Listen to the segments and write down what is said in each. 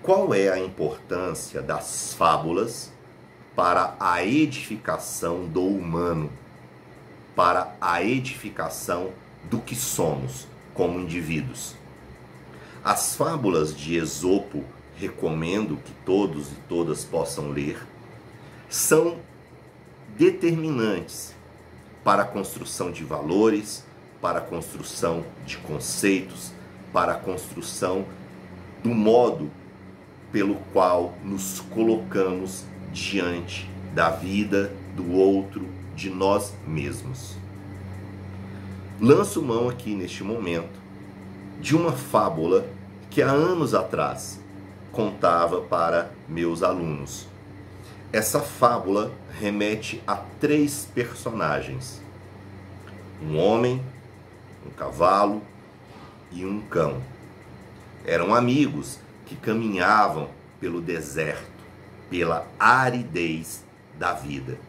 qual é a importância das fábulas para a edificação do humano, para a edificação do que somos como indivíduos? As fábulas de Esopo, recomendo que todos e todas possam ler, são determinantes para a construção de valores, para a construção de conceitos, para a construção do modo pelo qual nos colocamos diante da vida, do outro, de nós mesmos. Lanço mão aqui neste momento de uma fábula que há anos atrás contava para meus alunos. Essa fábula remete a 3 personagens: um homem, um cavalo e um cão. Eram amigos que caminhavam pelo deserto, pela aridez da vida.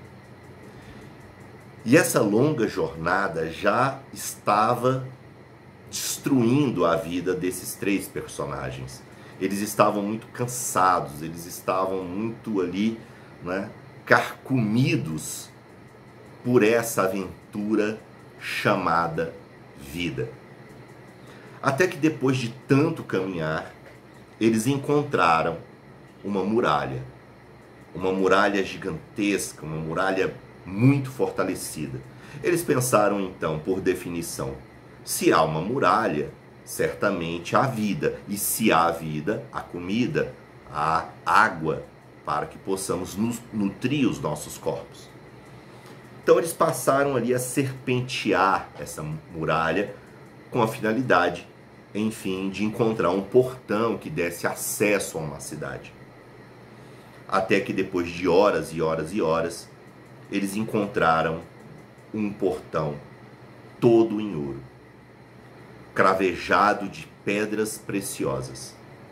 E essa longa jornada já estava destruindo a vida desses 3 personagens. Eles estavam muito cansados, eles estavam muito ali, né, carcomidos por essa aventura chamada vida. Até que depois de tanto caminhar, eles encontraram uma muralha gigantesca, uma muralha muito fortalecida. Eles pensaram então, por definição, se há uma muralha, certamente há vida, e se há vida, há comida, há água, para que possamos nutrir os nossos corpos. Então eles passaram ali a serpentear essa muralha com a finalidade, enfim, de encontrar um portão que desse acesso a uma cidade. Até que depois de horas e horas e horas, eles encontraram um portão todo em ouro, cravejado de pedras preciosas.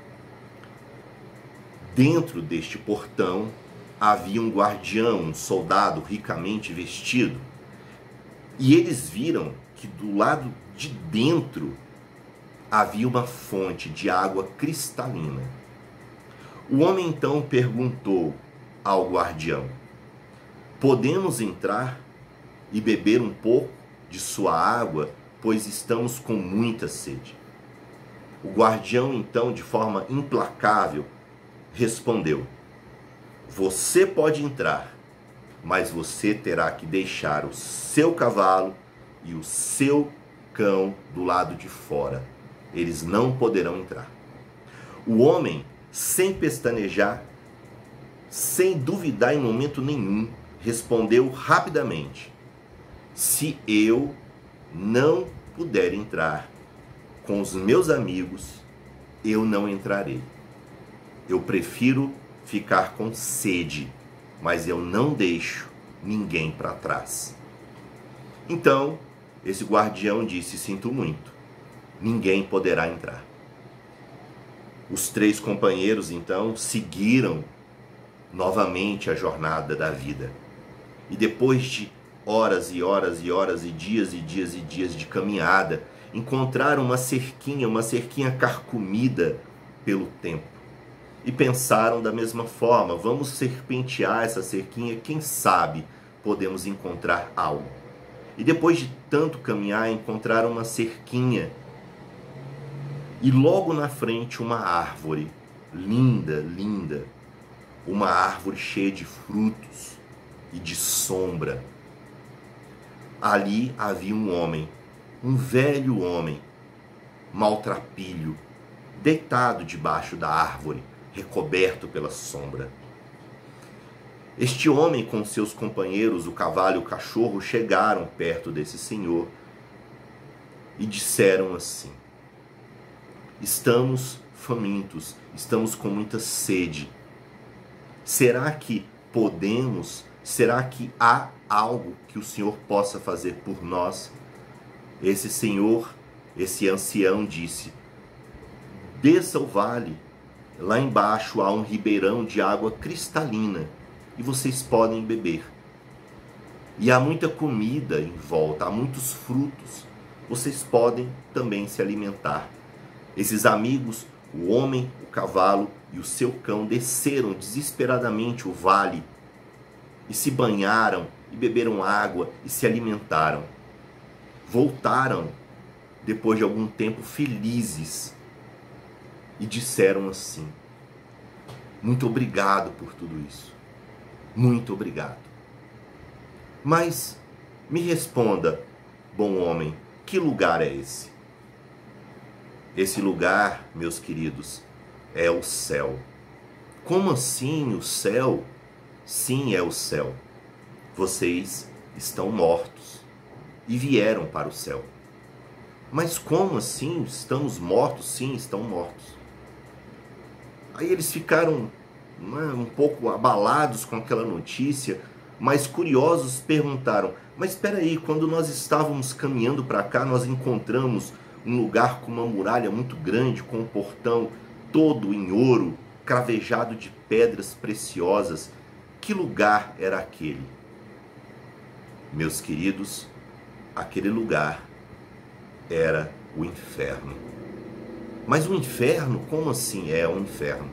Dentro deste portão havia um guardião, um soldado ricamente vestido. E eles viram que do lado de dentro havia uma fonte de água cristalina. O homem então perguntou ao guardião: podemos entrar e beber um pouco de sua água, pois estamos com muita sede? O guardião então, de forma implacável, respondeu: você pode entrar, mas você terá que deixar o seu cavalo e o seu cão do lado de fora. Eles não poderão entrar. O homem, sem pestanejar, sem duvidar em momento nenhum, respondeu rapidamente: se eu não puder entrar com os meus amigos, eu não entrarei. Eu prefiro ficar com sede, mas eu não deixo ninguém para trás. Então, esse guardião disse: sinto muito, ninguém poderá entrar. Os 3 companheiros, então, seguiram novamente a jornada da vida. E depois de horas e horas e horas e dias e dias e dias de caminhada, encontraram uma cerquinha carcomida pelo tempo. E pensaram da mesma forma: vamos serpentear essa cerquinha, quem sabe podemos encontrar algo. E depois de tanto caminhar, encontraram uma cerquinha. E logo na frente uma árvore, linda, linda. Uma árvore cheia de frutos e de sombra. Ali havia um homem, um velho homem, maltrapilho, deitado debaixo da árvore, recoberto pela sombra. Este homem com seus companheiros, o cavalo e o cachorro, chegaram perto desse senhor e disseram assim: estamos famintos, estamos com muita sede. Será que podemos, será que há algo que o Senhor possa fazer por nós? Esse senhor, esse ancião disse: desça o vale, lá embaixo há um ribeirão de água cristalina e vocês podem beber. E há muita comida em volta, há muitos frutos, vocês podem também se alimentar. Esses amigos, o homem, o cavalo e o seu cão desceram desesperadamente o vale e se banharam e beberam água e se alimentaram. Voltaram depois de algum tempo felizes e disseram assim: muito obrigado por tudo isso, muito obrigado. Mas me responda, bom homem, que lugar é esse? Esse lugar, meus queridos, é o céu. Como assim o céu? Sim, é o céu. Vocês estão mortos e vieram para o céu. Mas como assim? Estamos mortos? Sim, estão mortos. Aí eles ficaram um pouco abalados com aquela notícia, mas curiosos perguntaram: mas espera aí, quando nós estávamos caminhando para cá, nós encontramos um lugar com uma muralha muito grande, com um portão todo em ouro, cravejado de pedras preciosas. Que lugar era aquele? Meus queridos, aquele lugar era o inferno. Mas o inferno, como assim é o inferno?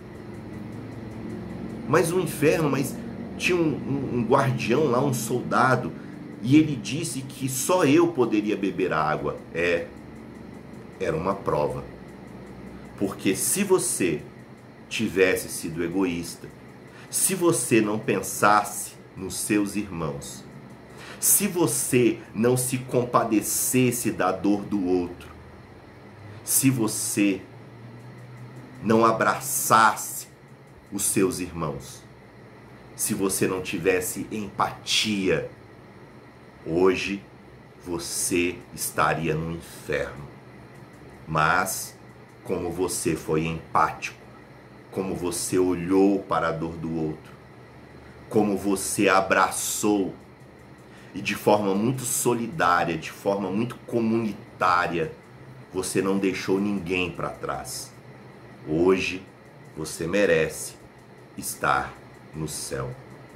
Mas o inferno, tinha um guardião lá, um soldado, e ele disse que só eu poderia beber a água. Era uma prova. Porque se você tivesse sido egoísta, se você não pensasse nos seus irmãos, se você não se compadecesse da dor do outro, se você não abraçasse os seus irmãos, se você não tivesse empatia, hoje você estaria no inferno. Mas, como você foi empático, como você olhou para a dor do outro, como você abraçou, e de forma muito solidária, de forma muito comunitária, você não deixou ninguém para trás. Hoje você merece estar no céu.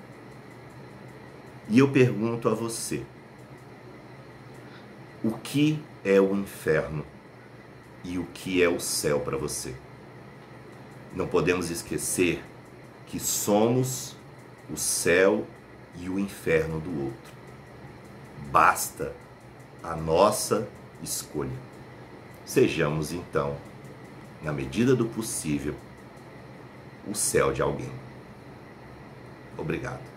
E eu pergunto a você: o que é o inferno e o que é o céu para você? Não podemos esquecer que somos o céu e o inferno do outro. Basta a nossa escolha. Sejamos então, na medida do possível, o céu de alguém. Obrigado.